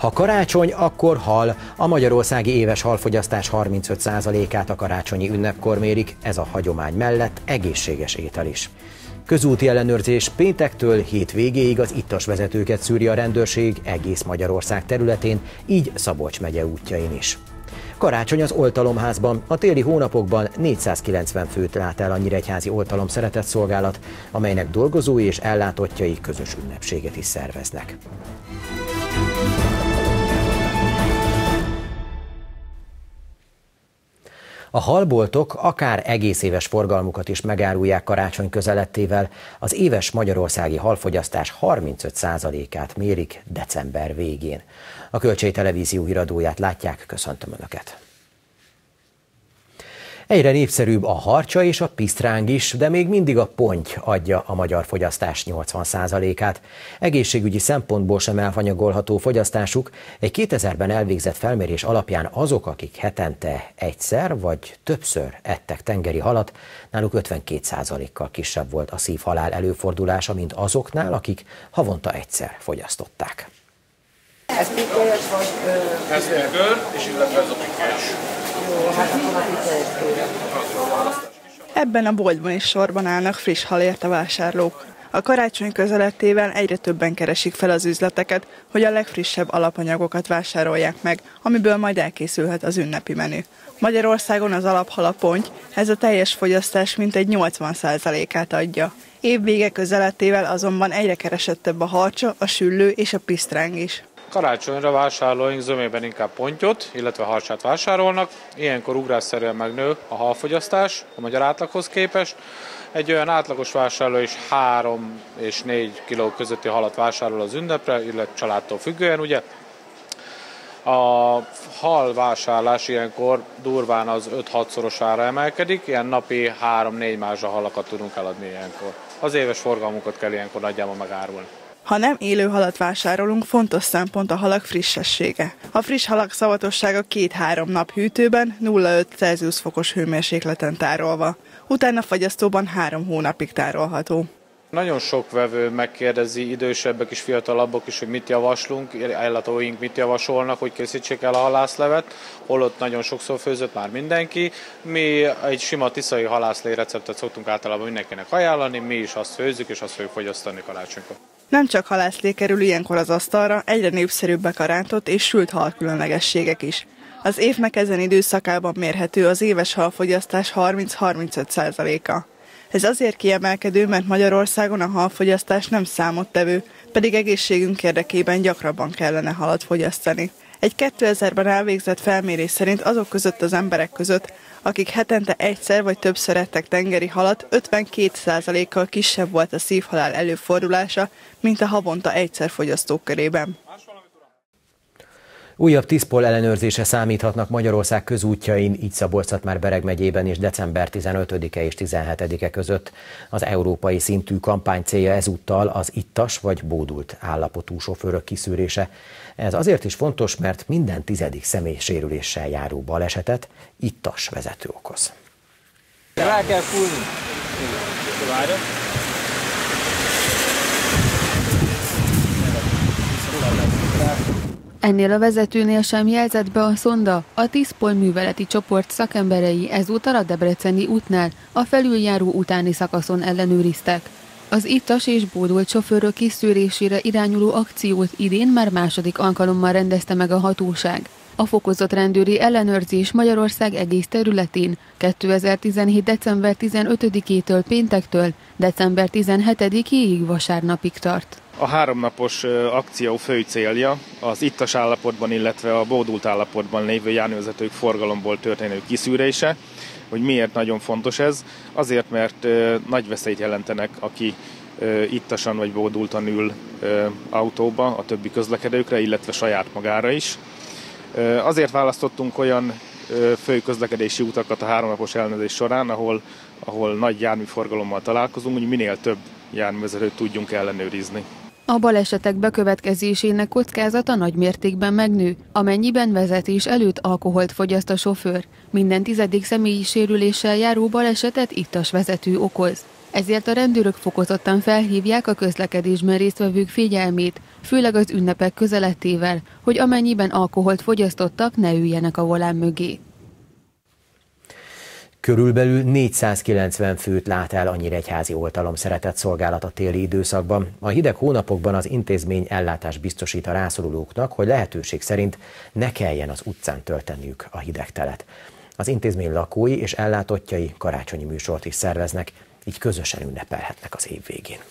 Ha karácsony, akkor hal. A magyarországi éves halfogyasztás 35%-át a karácsonyi ünnepkor mérik, ez a hagyomány mellett egészséges étel is. Közúti ellenőrzés péntektől hét végéig az ittas vezetőket szűri a rendőrség egész Magyarország területén, így Szabolcs megye útjain is. Karácsony az oltalomházban, a téli hónapokban 490 főt lát el a nyíregyházi oltalom szeretetszolgálat, amelynek dolgozói és ellátottjai közös ünnepséget is szerveznek. A halboltok akár egész éves forgalmukat is megárulják karácsony közelettével, az éves magyarországi halfogyasztás 35%-át mérik december végén. A Kölcsey Televízió híradóját látják, köszöntöm Önöket! Egyre népszerűbb a harcsa és a pisztráng is, de még mindig a ponty adja a magyar fogyasztás 80%-át. Egészségügyi szempontból sem elhanyagolható fogyasztásuk. Egy 2000-ben elvégzett felmérés alapján azok, akik hetente egyszer vagy többször ettek tengeri halat, náluk 52%-kal kisebb volt a szívhalál előfordulása, mint azoknál, akik havonta egyszer fogyasztották. Ez pikkelyes vagy? Ez pikkör, és illetve ez a pikkelyes. Ebben a boltban is sorban állnak friss halért a vásárlók. A karácsony közelettével egyre többen keresik fel az üzleteket, hogy a legfrissebb alapanyagokat vásárolják meg, amiből majd elkészülhet az ünnepi menü. Magyarországon az alaphal a ponty, ez a teljes fogyasztás mintegy 80%-át adja. Évvége közelettével azonban egyre keresettebb a harcsa, a süllő és a pisztráng is. Karácsonyra vásárlóink zömében inkább pontyot, illetve harcsát vásárolnak. Ilyenkor ugrásszerűen megnő a halfogyasztás a magyar átlaghoz képest. Egy olyan átlagos vásárló is 3 és 4 kiló közötti halat vásárol az ünnepre, illetve családtól függően, ugye. A hal vásárlás ilyenkor durván az 5-6-szorosára emelkedik, ilyen napi 3-4 mázsa halakat tudunk eladni ilyenkor. Az éves forgalmunkat kell ilyenkor nagyjából megárulni. Ha nem élő halat vásárolunk, fontos szempont a halak frissessége. A friss halak szavatossága 2-3 nap hűtőben, 0,5 Celsius fokos hőmérsékleten tárolva. Utána fagyasztóban 3 hónapig tárolható. Nagyon sok vevő megkérdezi, idősebbek és fiatalabbak is, hogy mit javaslunk, ellátóink mit javasolnak, hogy készítsék el a halászlevet, holott nagyon sokszor főzött már mindenki. Mi egy sima tiszai halászlé receptet szoktunk általában mindenkinek ajánlani, mi is azt főzzük és azt fogjuk fogyasztani karácsonykor. Nem csak halászlé kerül ilyenkor az asztalra, egyre népszerűbbek a rántott és sült hal különlegességek is. Az évnek ezen időszakában mérhető az éves halfogyasztás 30-35%-a. Ez azért kiemelkedő, mert Magyarországon a halfogyasztás nem számottevő, pedig egészségünk érdekében gyakrabban kellene halat fogyasztani. Egy 2000-ben elvégzett felmérés szerint azok között az emberek között, akik hetente egyszer vagy többször ettek tengeri halat, 52%-kal kisebb volt a szívhalál előfordulása, mint a havonta egyszer fogyasztók körében. Újabb TISZPOL ellenőrzése számíthatnak Magyarország közútjain, így Szabolcs-Szatmár-Bereg megyében is december 15-e és 17-e között. Az európai szintű kampány célja ezúttal az ittas vagy bódult állapotú sofőrök kiszűrése. Ez azért is fontos, mert minden 10. személy sérüléssel járó balesetet ittas vezető okoz. Rá kell fújni. Ennél a vezetőnél sem jelzett be a szonda, a TISZPOL műveleti csoport szakemberei ezúttal a debreceni útnál a felüljáró utáni szakaszon ellenőriztek. Az ittas és bódult sofőrök kiszűrésére irányuló akciót idén már második alkalommal rendezte meg a hatóság. A fokozott rendőri ellenőrzés Magyarország egész területén 2017. december 15-től péntektől december 17-ig vasárnapig tart. A 3 napos akció fő célja az ittas állapotban, illetve a bódult állapotban lévő járművezetők forgalomból történő kiszűrése. Hogy miért nagyon fontos ez? Azért, mert nagy veszélyt jelentenek, aki ittasan vagy bódultan ül autóba a többi közlekedőkre, illetve saját magára is. Azért választottunk olyan főközlekedési utakat a 3 napos ellenőrzés során, ahol nagy járműforgalommal találkozunk, hogy minél több járművezetőt tudjunk ellenőrizni. A balesetek bekövetkezésének kockázata nagy mértékben megnő, amennyiben vezetés előtt alkoholt fogyaszt a sofőr. Minden 10. személyi sérüléssel járó balesetet ittas vezető okoz. Ezért a rendőrök fokozottan felhívják a közlekedésben résztvevők figyelmét, főleg az ünnepek közelettével, hogy amennyiben alkoholt fogyasztottak, ne üljenek a volán mögé. Körülbelül 490 főt lát el a nyíregyházi oltalom szeretett szolgálat a téli időszakban. A hideg hónapokban az intézmény ellátást biztosít a rászorulóknak, hogy lehetőség szerint ne kelljen az utcán tölteniük a hidegtelet. Az intézmény lakói és ellátottjai karácsonyi műsort is szerveznek, így közösen ünnepelhetnek az év végén.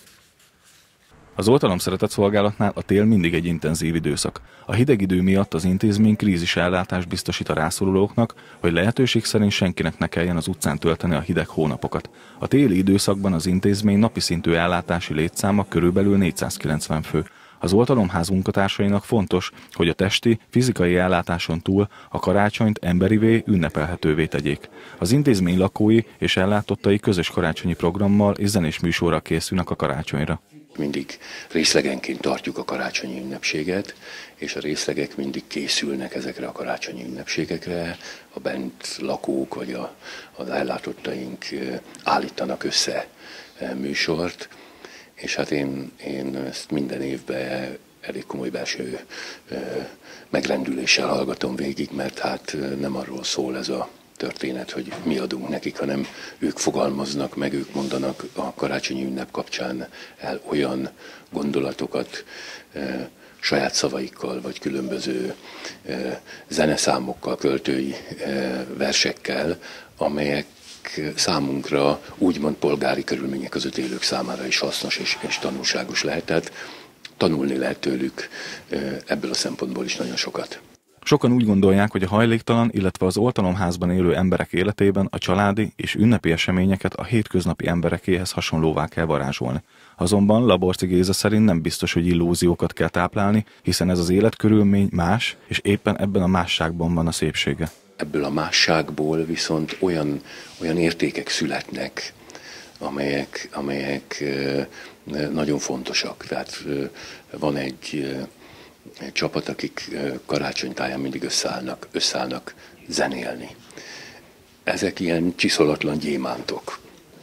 Az oltalom szeretett szolgálatnál a tél mindig egy intenzív időszak. A hideg idő miatt az intézmény krízis ellátást biztosít a rászorulóknak, hogy lehetőség szerint senkinek ne kelljen az utcán tölteni a hideg hónapokat. A téli időszakban az intézmény napi szintű ellátási létszáma körülbelül 490 fő. Az oltalomház munkatársainak fontos, hogy a testi, fizikai ellátáson túl a karácsonyt emberivé, ünnepelhetővé tegyék. Az intézmény lakói és ellátottai közös karácsonyi programmal és zenés műsorral készülnek a karácsonyra. Mindig részlegenként tartjuk a karácsonyi ünnepséget, és a részlegek mindig készülnek ezekre a karácsonyi ünnepségekre. A bent lakók vagy az ellátottaink állítanak össze műsort, és hát én ezt minden évben elég komoly belső megrendüléssel hallgatom végig, mert hát nem arról szól ez a történet, hogy mi adunk nekik, hanem ők fogalmaznak meg, ők mondanak a karácsonyi ünnep kapcsán el olyan gondolatokat saját szavaikkal, vagy különböző zeneszámokkal, költői versekkel, amelyek számunkra úgymond polgári körülmények között élők számára is hasznos és tanulságos lehet. Tehát tanulni lehet tőlük ebből a szempontból is nagyon sokat. Sokan úgy gondolják, hogy a hajléktalan, illetve az oltalomházban élő emberek életében a családi és ünnepi eseményeket a hétköznapi emberekéhez hasonlóvá kell varázsolni. Azonban Laborci Géza szerint nem biztos, hogy illúziókat kell táplálni, hiszen ez az életkörülmény más, és éppen ebben a másságban van a szépsége. Ebből a másságból viszont olyan értékek születnek, amelyek nagyon fontosak. Tehát van egy csapat, akik karácsonytáján mindig összeállnak zenélni. Ezek ilyen csiszolatlan gyémántok.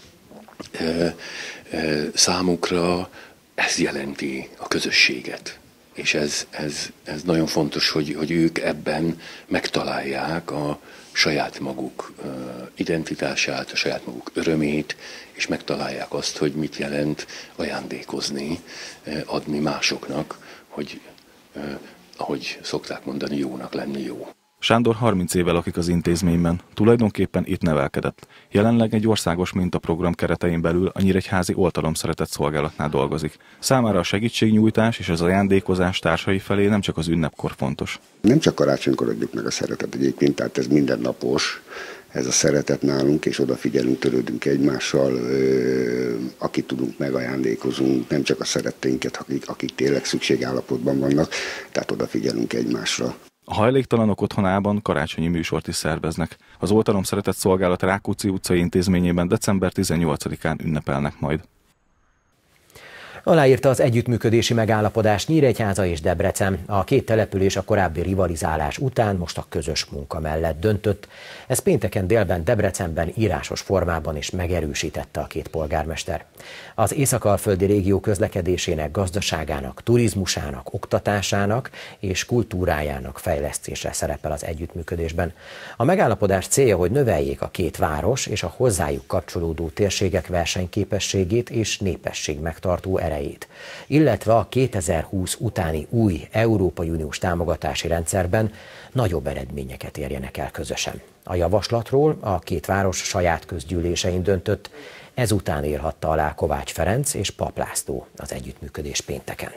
Számukra ez jelenti a közösséget. És ez nagyon fontos, hogy ők ebben megtalálják a saját maguk identitását, a saját maguk örömét, és megtalálják azt, hogy mit jelent ajándékozni, adni másoknak, hogy ahogy szokták mondani, jónak lenni jó. Sándor 30 éve lakik az intézményben, tulajdonképpen itt nevelkedett. Jelenleg egy országos mintaprogram keretein belül a nyíregyházi oltalom szeretett szolgálatnál dolgozik. Számára a segítségnyújtás és az ajándékozás társai felé nem csak az ünnepkor fontos. Nem csak karácsonykor adjuk meg a szeretet egyébként, tehát ez mindennapos, ez a szeretet nálunk, és odafigyelünk, törődünk egymással, akit tudunk, megajándékozunk, nem csak a szeretteinket, akik tényleg szükségállapotban vannak, tehát odafigyelünk egymásra. A hajléktalanok otthonában karácsonyi műsort is szerveznek. Az oltalom szeretett szolgálat Rákóczi utcai intézményében december 18-án ünnepelnek majd. Aláírta az együttműködési megállapodást Nyíregyháza és Debrecen. A két település a korábbi rivalizálás után most a közös munka mellett döntött. Ez pénteken délben Debrecenben írásos formában is megerősítette a két polgármester. Az észak-alföldi régió közlekedésének, gazdaságának, turizmusának, oktatásának és kultúrájának fejlesztése szerepel az együttműködésben. A megállapodás célja, hogy növeljék a két város és a hozzájuk kapcsolódó térségek versenyképességét és népesség megtartó erejét, illetve a 2020 utáni új Európai Uniós támogatási rendszerben nagyobb eredményeket érjenek el közösen. A javaslatról a két város saját közgyűlésein döntött, ezután írhatta alá Kovács Ferenc és Pap László az együttműködés pénteken.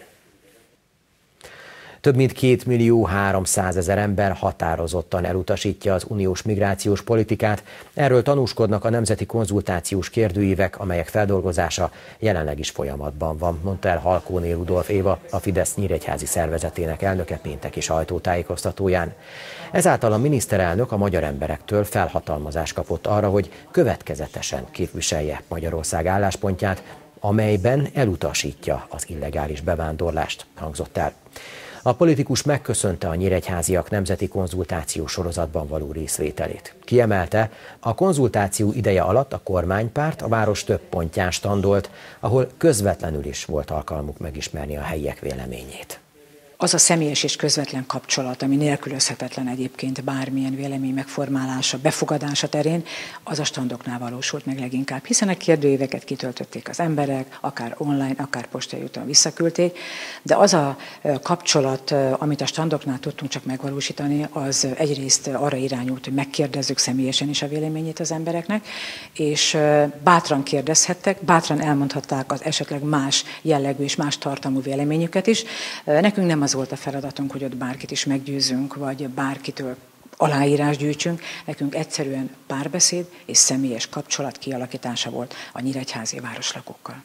Több mint 2.300.000 ember határozottan elutasítja az uniós migrációs politikát. Erről tanúskodnak a nemzeti konzultációs kérdőívek, amelyek feldolgozása jelenleg is folyamatban van, mondta el Halkóné Rudolf Éva, a Fidesz nyíregyházi szervezetének elnöke pénteki sajtótájékoztatóján. Ezáltal a miniszterelnök a magyar emberektől felhatalmazást kapott arra, hogy következetesen képviselje Magyarország álláspontját, amelyben elutasítja az illegális bevándorlást, hangzott el. A politikus megköszönte a nyíregyháziak nemzeti konzultáció sorozatban való részvételét. Kiemelte, a konzultáció ideje alatt a kormánypárt a város több pontján standolt, ahol közvetlenül is volt alkalmuk megismerni a helyiek véleményét. Az a személyes és közvetlen kapcsolat, ami nélkülözhetetlen egyébként bármilyen vélemény megformálása, befogadása terén, az a standoknál valósult meg leginkább, hiszen a kérdőíveket kitöltötték az emberek, akár online, akár postai úton visszaküldték, de az a kapcsolat, amit a standoknál tudtunk csak megvalósítani, az egyrészt arra irányult, hogy megkérdezzük személyesen is a véleményét az embereknek, és bátran kérdezhettek, bátran elmondhatták az esetleg más jellegű és más tartalmú véleményüket is. Nekünk nem az volt a feladatunk, hogy ott bárkit is meggyőzünk, vagy bárkitől aláírást gyűjtsünk. Nekünk egyszerűen párbeszéd és személyes kapcsolat kialakítása volt a nyíregyházi városlakókkal.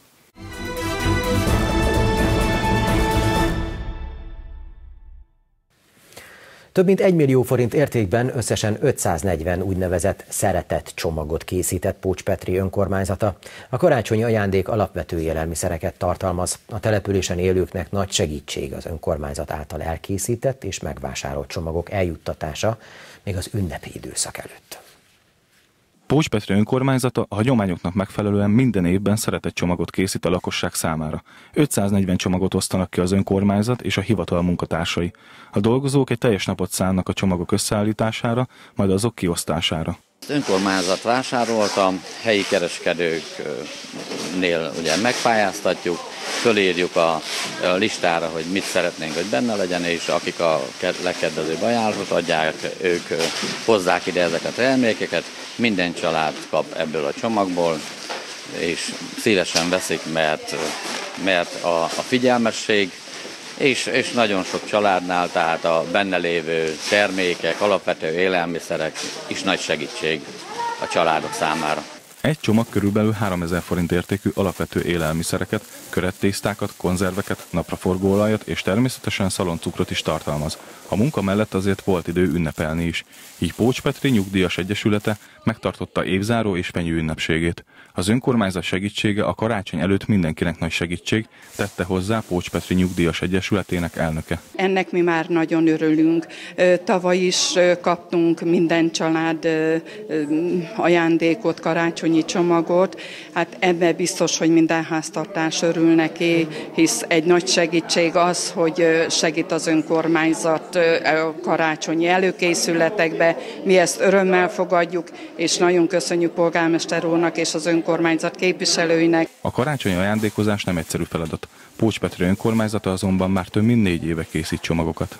Több mint 1 millió forint értékben összesen 540 úgynevezett szeretett csomagot készített Pócs-Petri önkormányzata. A karácsonyi ajándék alapvető élelmiszereket tartalmaz. A településen élőknek nagy segítség az önkormányzat által elkészített és megvásárolt csomagok eljuttatása még az ünnepi időszak előtt. Pócs-Petri önkormányzata a hagyományoknak megfelelően minden évben szeretett csomagot készít a lakosság számára. 540 csomagot osztanak ki az önkormányzat és a hivatal munkatársai. A dolgozók egy teljes napot szánnak a csomagok összeállítására, majd azok kiosztására. Az önkormányzat vásárolta, helyi kereskedőknél ugye megpályáztatjuk, fölírjuk a listára, hogy mit szeretnénk, hogy benne legyen, és akik a legkedvezőbb ajánlatot adják, ők hozzák ide ezeket a termékeket. Minden család kap ebből a csomagból, és szívesen veszik, mert a figyelmesség, és nagyon sok családnál, tehát a benne lévő termékek, alapvető élelmiszerek is nagy segítség a családok számára. Egy csomag körülbelül 3000 forint értékű alapvető élelmiszereket, körettésztákat, konzerveket, napraforgóolajat és természetesen szaloncukrot is tartalmaz. A munka mellett azért volt idő ünnepelni is. Így Pócs-Petri Nyugdíjas Egyesülete megtartotta évzáró és fenyő ünnepségét. Az önkormányzat segítsége a karácsony előtt mindenkinek nagy segítség, tette hozzá Pócs-Petri Nyugdíjas Egyesületének elnöke. Ennek mi már nagyon örülünk. Tavaly is kaptunk minden család ajándékot, karácsonyi csomagot. Hát ebben biztos, hogy minden háztartás örül neki, hisz egy nagy segítség az, hogy segít az önkormányzat a karácsonyi előkészületekbe. Mi ezt örömmel fogadjuk, és nagyon köszönjük polgármester úrnak és az önkormányzat képviselőinek. A karácsonyi ajándékozás nem egyszerű feladat. Pócs-Petri önkormányzata azonban már több mint 4 éve készít csomagokat.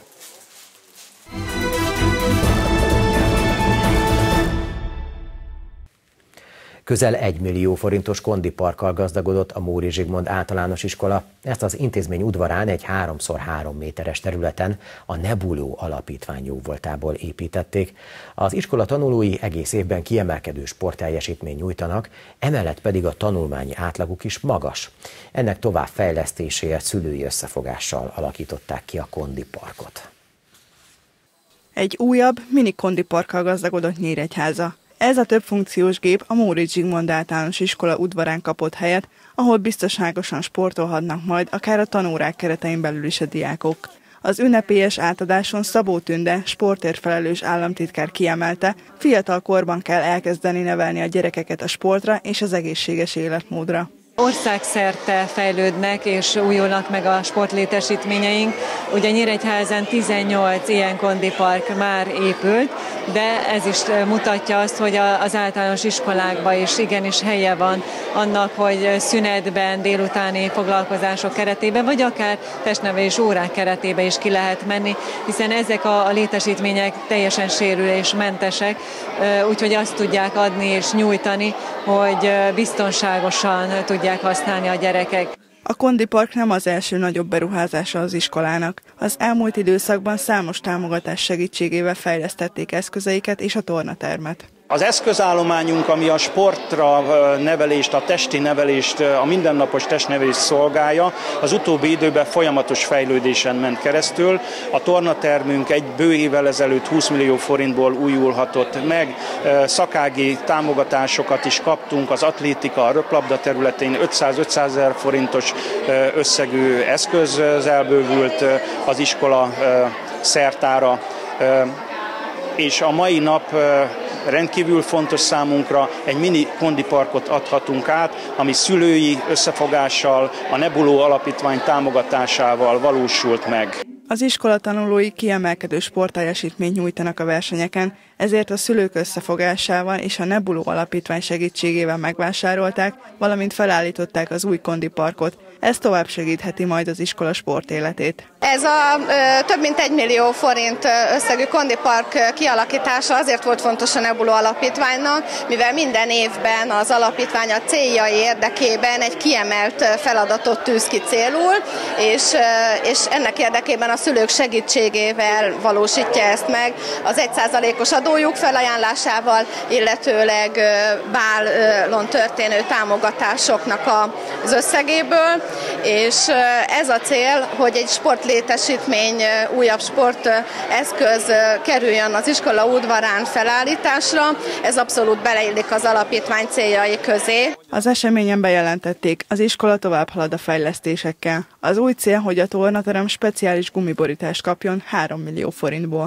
Közel 1 millió forintos kondiparkkal gazdagodott a Móri Zsigmond általános iskola. Ezt az intézmény udvarán egy 3x3 méteres területen a Nebuló alapítvány jóvoltából építették. Az iskola tanulói egész évben kiemelkedő sportteljesítményt nyújtanak, emellett pedig a tanulmányi átlaguk is magas. Ennek továbbfejlesztéséért szülői összefogással alakították ki a kondiparkot. Egy újabb mini kondiparkkal gazdagodott Nyíregyháza. Ez a többfunkciós gép a Móri Zsigmond általános iskola udvarán kapott helyet, ahol biztonságosan sportolhatnak majd akár a tanórák keretein belül is a diákok. Az ünnepélyes átadáson Szabó Tünde, sportért felelős államtitkár kiemelte, fiatal korban kell elkezdeni nevelni a gyerekeket a sportra és az egészséges életmódra. Országszerte fejlődnek és újulnak meg a sportlétesítményeink. Ugye Nyíregyházán 18 ilyen kondipark már épült, de ez is mutatja azt, hogy az általános iskolákban is igenis helye van annak, hogy szünetben, délutáni foglalkozások keretében, vagy akár testnevelés órák keretében is ki lehet menni, hiszen ezek a létesítmények teljesen sérülésmentesek, úgyhogy azt tudják adni és nyújtani, hogy biztonságosan tudják használni a gyerekek. A kondipark nem az első nagyobb beruházása az iskolának. Az elmúlt időszakban számos támogatás segítségével fejlesztették eszközeiket és a tornatermet. Az eszközállományunk, ami a sportra nevelést, a testi nevelést, a mindennapos testnevelést szolgálja, az utóbbi időben folyamatos fejlődésen ment keresztül. A tornatermünk egy bő évvel ezelőtt 20 millió forintból újulhatott meg, szakági támogatásokat is kaptunk, az atlétika, a röplabda területén 500 000 forintos összegű eszközzel bővült az iskola szertára, és a mai nap rendkívül fontos számunkra, egy mini kondiparkot adhatunk át, ami szülői összefogással, a Nebuló Alapítvány támogatásával valósult meg. Az iskola tanulói kiemelkedő sportteljesítményt nyújtanak a versenyeken, ezért a szülők összefogásával és a Nebuló Alapítvány segítségével megvásárolták, valamint felállították az új kondiparkot. Ez tovább segítheti majd az iskola sportéletét. Ez a több mint 1 millió forint összegű kondipark kialakítása azért volt fontos a Nebuló Alapítványnak, mivel minden évben az alapítvány a céljai érdekében egy kiemelt feladatot tűz ki célul, és ennek érdekében a szülők segítségével valósítja ezt meg az 1%-os adójuk felajánlásával, illetőleg bálon történő támogatásoknak az összegéből, és ez a cél, hogy egy sportlétesítmény, újabb sporteszköz kerüljön az iskola udvarán felállításra, ez abszolút beleillik az alapítvány céljai közé. Az eseményen bejelentették, az iskola tovább halad a fejlesztésekkel. Az új cél, hogy a tornaterem speciális gumiborítást kapjon 3 millió forintból.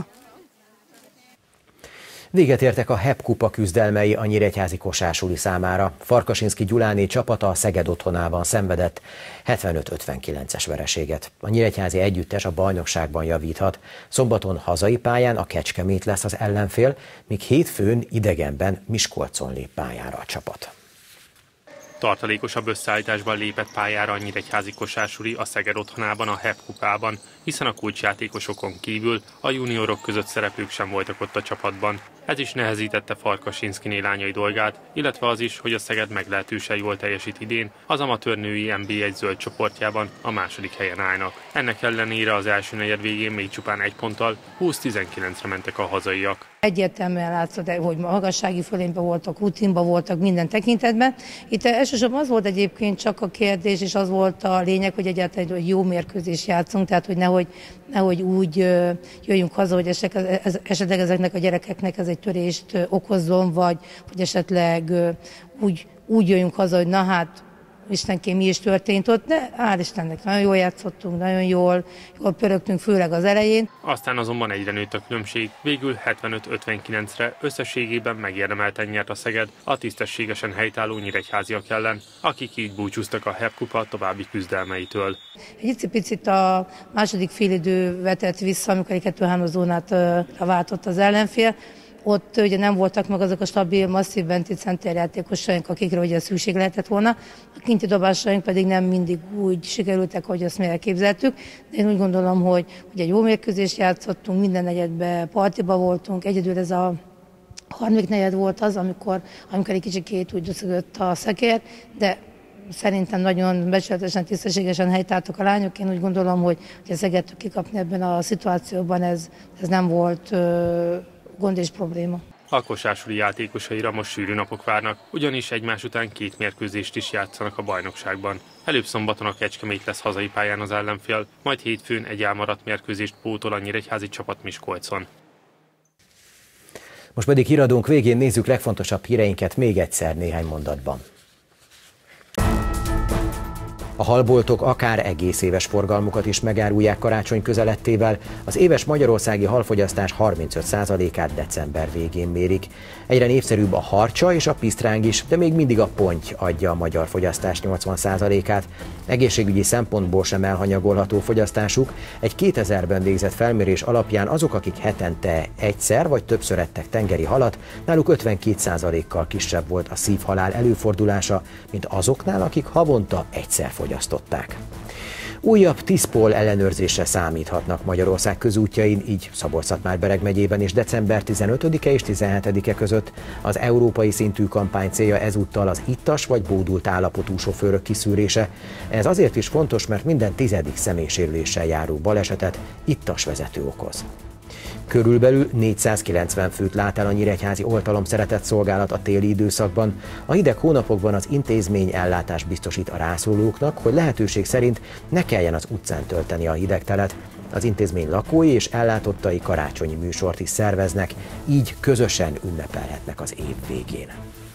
Véget értek a HEP kupa küzdelmei a nyíregyházi kosársuly számára. Farkasinszky Gyuláné csapata a Szeged otthonában szenvedett 75-59-es vereséget. A nyíregyházi együttes a bajnokságban javíthat. Szombaton hazai pályán a Kecskemét lesz az ellenfél, míg hétfőn idegenben Miskolcon lép pályára a csapat. Tartalékosabb összeállításban lépett pályára a nyíregyházi kosársuly a Szeged otthonában a HEP kupában, hiszen a kulcsjátékosokon kívül a juniorok között szereplők sem voltak ott a csapatban. Ez is nehezítette Farkasinszky lányai dolgát, illetve az is, hogy a Szeged meglehetősen jól teljesít idén, az amatőr női NB1 zöld csoportjában a második helyen állnak. Ennek ellenére az első negyed végén még csupán 1 ponttal 20-19-re mentek a hazaiak. Egyértelműen látszott, hogy magassági fölényben voltak, rutinban voltak minden tekintetben. Itt elsősorban az volt egyébként csak a kérdés, és az volt a lényeg, hogy egyáltalán egy jó mérkőzést játszunk, tehát hogy nehogy úgy jöjjünk haza, hogy esetleg ezeknek a gyerekeknek ez egy törést okozzon, vagy esetleg úgy jöjjünk haza, hogy na hát, Istenkém, mi is történt ott, de hál' Istennek nagyon jól játszottunk, nagyon jól pörögtünk, főleg az elején. Aztán azonban egyre nőtt a különbség, végül 75-59-re összességében megérdemelten nyert a Szeged a tisztességesen helytálló nyíregyháziak ellen, akik így búcsúztak a HEP kupa további küzdelmeitől. Egy picit a második félidő vetett vissza, amikor egy 2-3 zónát váltott az ellenfél. Ott ugye nem voltak meg azok a stabil, masszív benti centerjátékosaink, akikre ugye szükség lehetett volna. A kinti dobásaink pedig nem mindig úgy sikerültek, hogy azt mi elképzeltük. De én úgy gondolom, hogy egy jó mérkőzést játszottunk, minden negyedben partiba voltunk. Egyedül ez a harmadik negyed volt az, amikor egy kicsikét úgy döcögött a szekér, de szerintem nagyon becsületesen, tisztességesen helytáltak a lányok. Én úgy gondolom, hogy a Szegedtől kikapni ebben a szituációban ez nem volt gond és probléma. A kosársuly játékosaira most sűrű napok várnak, ugyanis egymás után 2 mérkőzést is játszanak a bajnokságban. Előbb szombaton a Kecskemét lesz hazai pályán az ellenfél, majd hétfőn egy elmaradt mérkőzést pótol a nyíregyházi csapat Miskolcon. Most pedig híradónk végén nézzük legfontosabb híreinket még egyszer néhány mondatban. A halboltok akár egész éves forgalmukat is megárulják karácsony közelettével, az éves magyarországi halfogyasztás 35%-át december végén mérik. Egyre népszerűbb a harcsa és a pisztráng is, de még mindig a ponty adja a magyar fogyasztás 80%-át. Egészségügyi szempontból sem elhanyagolható fogyasztásuk. Egy 2000-ben végzett felmérés alapján azok, akik hetente egyszer vagy többször ettek tengeri halat, náluk 52%-kal kisebb volt a szívhalál előfordulása, mint azoknál, akik havonta egyszer fogyasztották. Újabb TISZPOL ellenőrzésre számíthatnak Magyarország közútjain, így Szabolcs-Szatmár-Bereg megyében is december 15-e és 17-e között. Az európai szintű kampány célja ezúttal az ittas vagy bódult állapotú sofőrök kiszűrése. Ez azért is fontos, mert minden 10. személysérüléssel járó balesetet ittas vezető okoz. Körülbelül 490 főt lát el a nyíregyházi oltalomszeretet szolgálat a téli időszakban. A hideg hónapokban az intézmény ellátást biztosít a rászorulóknak, hogy lehetőség szerint ne kelljen az utcán tölteni a hidegtelet. Az intézmény lakói és ellátottai karácsonyi műsort is szerveznek, így közösen ünnepelhetnek az év végén.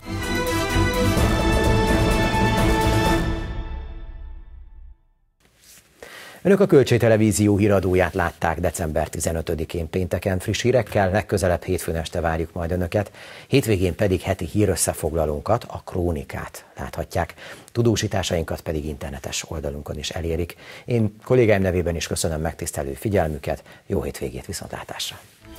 Önök a Kölcsey Televízió híradóját látták december 15-én pénteken. Friss hírekkel legközelebb hétfőn este várjuk majd Önöket, hétvégén pedig heti hírösszefoglalónkat, a Krónikát láthatják. Tudósításainkat pedig internetes oldalunkon is elérik. Én kollégáim nevében is köszönöm megtisztelő figyelmüket, jó hétvégét, viszontlátásra!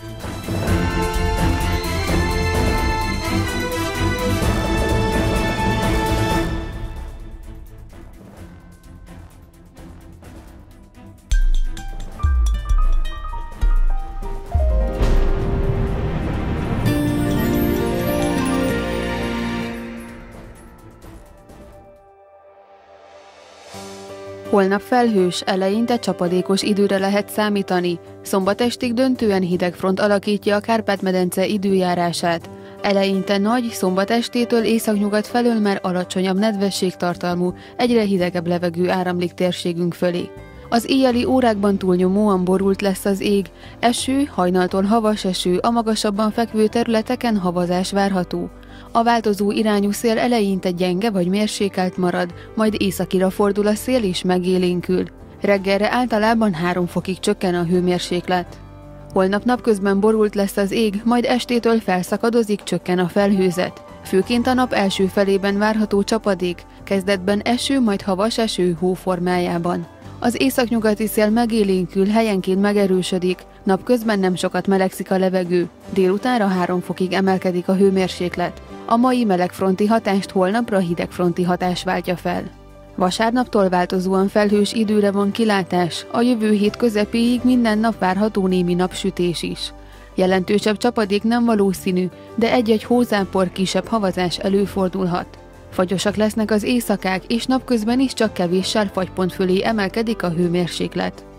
Holnap felhős, eleinte csapadékos időre lehet számítani. Szombat estig döntően hideg front alakítja a Kárpát-medence időjárását. Eleinte nagy, szombat estétől északnyugat felől már alacsonyabb nedvességtartalmú, egyre hidegebb levegő áramlik térségünk fölé. Az éjjeli órákban túlnyomóan borult lesz az ég, eső, hajnaltól havas eső, a magasabban fekvő területeken havazás várható. A változó irányú szél eleinte gyenge vagy mérsékelt marad, majd északira fordul a szél és megélénkül. Reggelre általában 3 fokig csökken a hőmérséklet. Holnap napközben borult lesz az ég, majd estétől felszakadozik, csökken a felhőzet. Főként a nap első felében várható csapadék, kezdetben eső, majd havas eső hó formájában. Az északnyugati szél megélénkül, helyenként megerősödik, napközben nem sokat melegszik a levegő, délutánra 3 fokig emelkedik a hőmérséklet. A mai melegfronti hatást holnapra hidegfronti hatás váltja fel. Vasárnaptól változóan felhős időre van kilátás, a jövő hét közepéig minden nap várható némi napsütés is. Jelentősebb csapadék nem valószínű, de egy-egy hózápor, kisebb havazás előfordulhat. Fagyosak lesznek az éjszakák, és napközben is csak kevéssel fagypont fölé emelkedik a hőmérséklet.